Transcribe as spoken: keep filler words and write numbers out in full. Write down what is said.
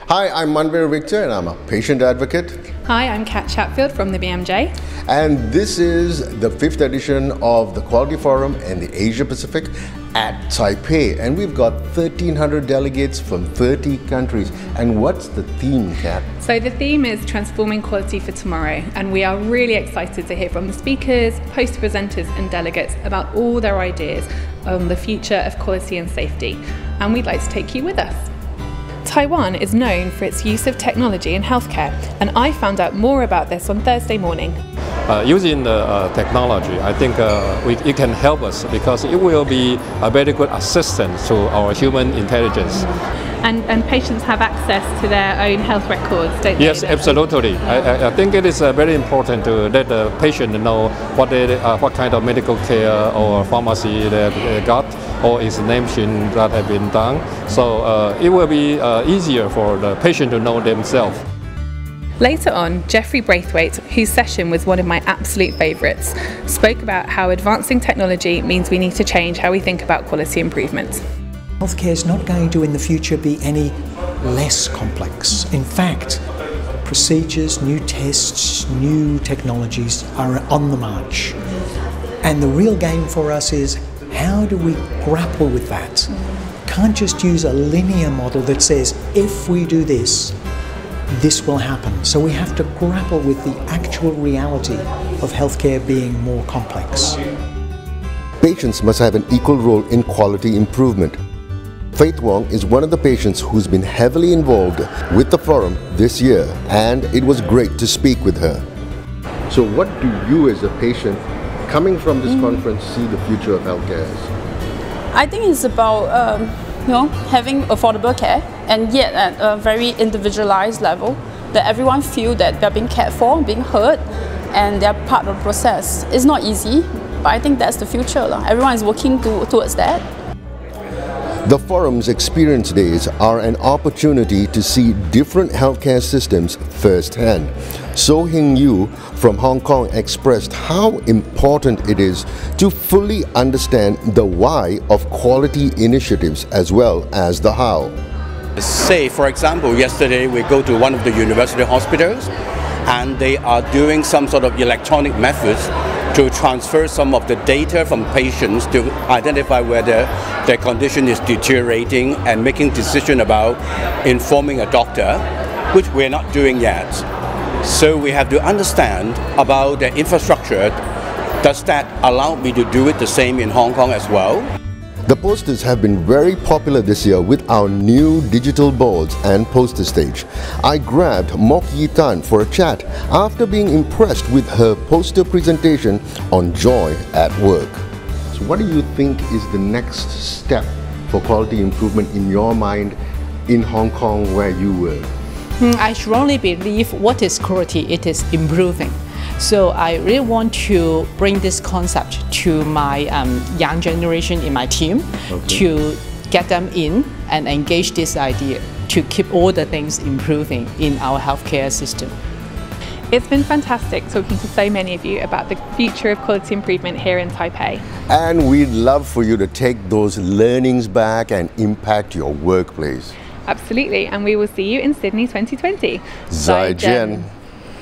Hi, I'm Manveer Victor and I'm a patient advocate. Hi, I'm Kat Chatfield from the B M J. And this is the fifth edition of the Quality Forum in the Asia Pacific at Taipei. And we've got thirteen hundred delegates from thirty countries. And what's the theme, Kat? So the theme is Transforming Quality for Tomorrow. And we are really excited to hear from the speakers, poster presenters and delegates about all their ideas on the future of quality and safety. And we'd like to take you with us. Taiwan is known for its use of technology in healthcare, and I found out more about this on Thursday morning. Uh, using the uh, technology, I think uh, we, it can help us because it will be a very good assistant to our human intelligence. And, and patients have access to their own health records, don't they? Yes, absolutely. I, I think it is uh, very important to let the patient know what, they, uh, what kind of medical care or pharmacy that they got, or examination that have been done. So uh, it will be uh, easier for the patient to know themselves. Later on, Jeffrey Braithwaite, whose session was one of my absolute favourites, spoke about how advancing technology means we need to change how we think about quality improvement. Healthcare is not going to in the future be any less complex. In fact, procedures, new tests, new technologies are on the march. And the real game for us is how do we grapple with that? Can't just use a linear model that says if we do this, this will happen. So we have to grapple with the actual reality of healthcare being more complex. Patients must have an equal role in quality improvement. Faith Wong is one of the patients who's been heavily involved with the forum this year, and it was great to speak with her. So what do you as a patient coming from this mm. conference see the future of healthcare as? I think it's about um, you know, having affordable care, and yet at a very individualized level, that everyone feel that they're being cared for, being heard, and they're part of the process. It's not easy, but I think that's the future. Everyone is working to, towards that. The forum's experience days are an opportunity to see different healthcare systems firsthand. So Hing Yu from Hong Kong expressed how important it is to fully understand the why of quality initiatives as well as the how. Say, for example, yesterday we go to one of the university hospitals and they are doing some sort of electronic methods to transfer some of the data from patients to identify whether their condition is deteriorating and making decision about informing a doctor, which we're not doing yet. So we have to understand about the infrastructure. Does that allow me to do it the same in Hong Kong as well? The posters have been very popular this year with our new digital boards and poster stage. I grabbed Mok Yi Tan for a chat after being impressed with her poster presentation on joy at work. So what do you think is the next step for quality improvement in your mind in Hong Kong where you were? I strongly believe what is quality, it is improving. So I really want to bring this concept to my um, young generation in my team, okay, to get them in and engage this idea to keep all the things improving in our healthcare system. It's been fantastic talking to so many of you about the future of quality improvement here in Taipei. And we'd love for you to take those learnings back and impact your workplace. Absolutely, and we will see you in Sydney twenty twenty. Zaijian.